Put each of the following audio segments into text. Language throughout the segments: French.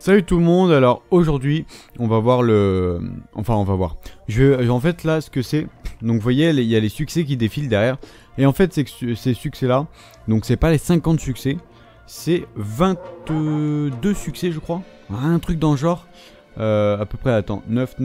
Salut tout le monde, alors aujourd'hui on va voir le... Enfin on va voir. En fait là ce que c'est, donc vous voyez il y a les succès qui défilent derrière. Et en fait c'est que ces succès là, donc c'est pas les 50 succès, c'est 22 succès je crois. Un truc dans le genre. À peu près, attends, 9.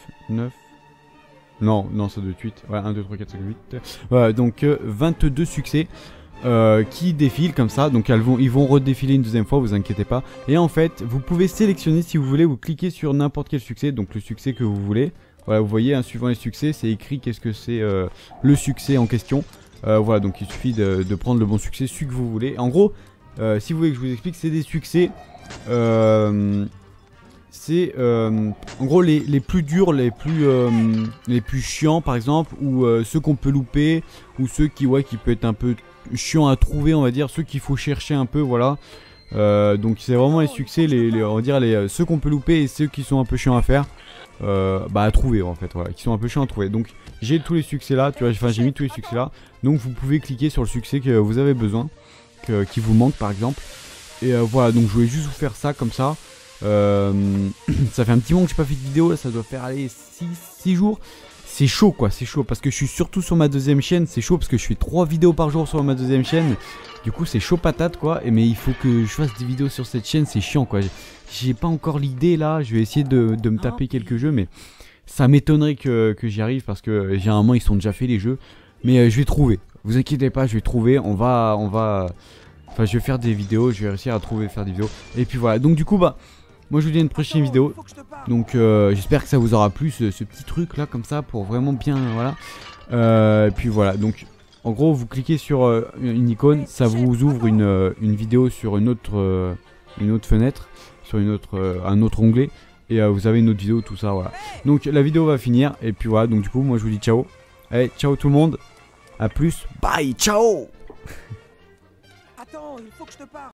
Non, ça doit être 8. Ouais, 1, 2, 3, 4, 5, 8. Voilà, donc 22 succès. Qui défilent comme ça, donc ils vont redéfiler une deuxième fois, vous inquiétez pas. Et en fait, vous pouvez sélectionner si vous voulez, vous cliquez sur n'importe quel succès, donc le succès que vous voulez. Voilà, vous voyez, hein, suivant les succès, c'est écrit qu'est-ce que c'est le succès en question. Voilà, donc il suffit de prendre le bon succès, celui que vous voulez. En gros, si vous voulez que je vous explique, c'est des succès. C'est en gros les plus durs, les plus chiants par exemple, ou ceux qu'on peut louper, ou ceux qui peut être un peu chiant à trouver, on va dire, ceux qu'il faut chercher un peu, voilà. Donc c'est vraiment les succès, on va dire ceux qu'on peut louper et ceux qui sont un peu chiants à faire, à trouver en fait, voilà, qui sont un peu chiants à trouver. Donc j'ai tous les succès là, tu vois, enfin j'ai mis tous les succès là. Donc vous pouvez cliquer sur le succès que vous avez besoin, qui vous manque par exemple. Et voilà, donc je voulais juste vous faire ça comme ça. Ça fait un petit moment que j'ai pas fait de vidéo, là ça doit faire aller 6 jours. C'est chaud quoi, c'est chaud parce que je suis surtout sur ma deuxième chaîne, c'est chaud parce que je fais 3 vidéos par jour sur ma deuxième chaîne. Du coup c'est chaud patate quoi, mais il faut que je fasse des vidéos sur cette chaîne, c'est chiant quoi. J'ai pas encore l'idée là, je vais essayer de me taper quelques jeux, mais ça m'étonnerait que j'y arrive parce que généralement ils sont déjà faits les jeux. Mais je vais trouver, vous inquiétez pas, je vais trouver, enfin je vais faire des vidéos, je vais réussir à faire des vidéos. Et puis voilà, donc du coup moi je vous dis à une prochaine vidéo. Donc j'espère que ça vous aura plu ce petit truc là comme ça pour vraiment bien, voilà. Et puis voilà, donc en gros vous cliquez sur une icône, ça vous ouvre une vidéo sur une autre fenêtre, sur un autre onglet. Et vous avez une autre vidéo, tout ça, voilà. Donc la vidéo va finir et puis voilà, donc du coup moi je vous dis ciao. Allez, ciao tout le monde, à plus, bye, ciao. Attends, il faut que je te parle.